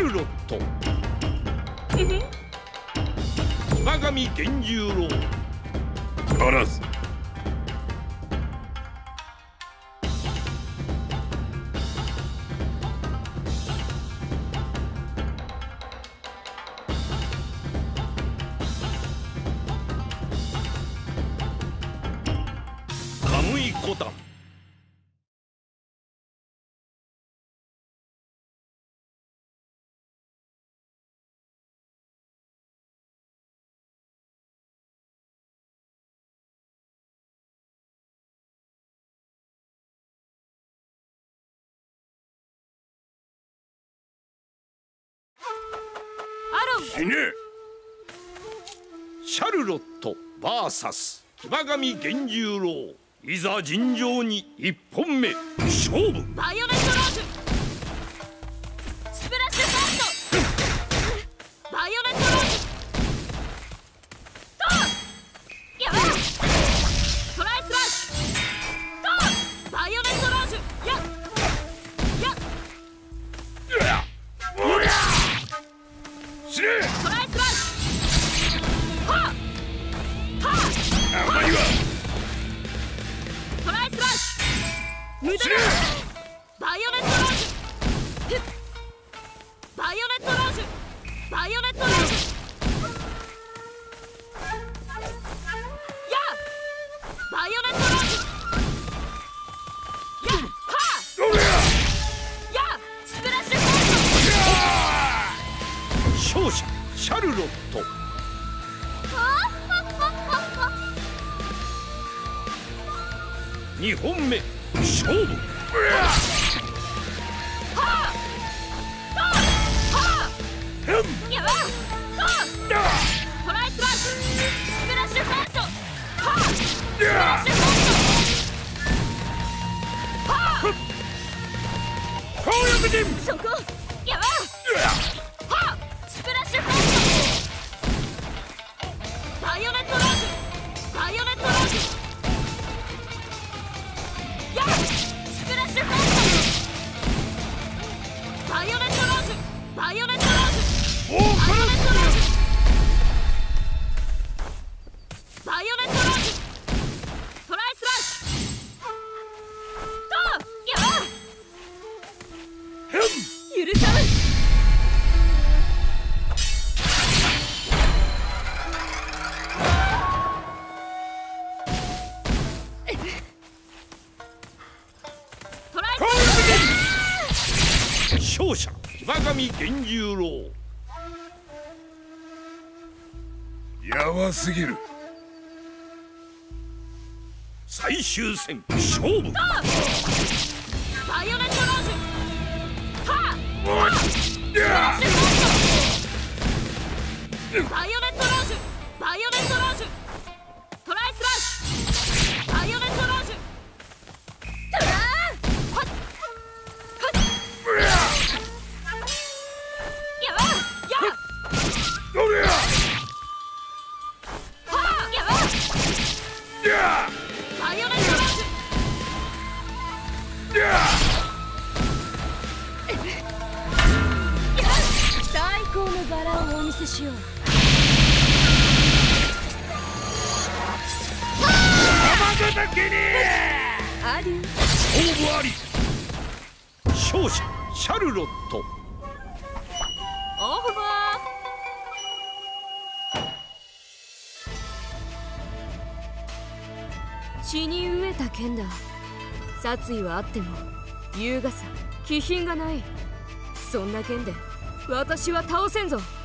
ルロット馬上源十郎ならず。カムイコタン死ね。シャルロット VS 騎馬神源十郎、いざ尋常に1本目勝負。 バイオレットローズスプラッシュファーストバイオレットローズトーやばいトライスラッシュトーバイオレットローズや死ね。 トライスラッシュはっはっあまりはトライスラッシュ無駄だ。バイオレットローズバイオレットローズバイオレットローズやバイオレットローズやはどれや。 やスプラッシュファース勝者シャルロット。2本目勝負。 やばトライスラッシュスプラッシュファーストスプラッシュファーストそこやばスプラッシュファーストバイオレットローズバイオレットローズやスプラッシュファーストバイオレットローズバイオレットローズおお、カラスバイオレットローズトライスラッシュ許さんトライス勝者騎馬神源十郎。やばすぎる。最終戦勝負。 バイオレットローズバイオレットローズバイオレットローズトライスラッシュバイオレットローズトラーやばどれや。 やばバイオレットローズ最高のバラをお見せしよう。 瞬きにアデュー勝負あり。勝者シャルロット。 オフバー血に飢えた剣だ。殺意はあっても優雅さ気品がない。そんな剣で私は倒せんぞ。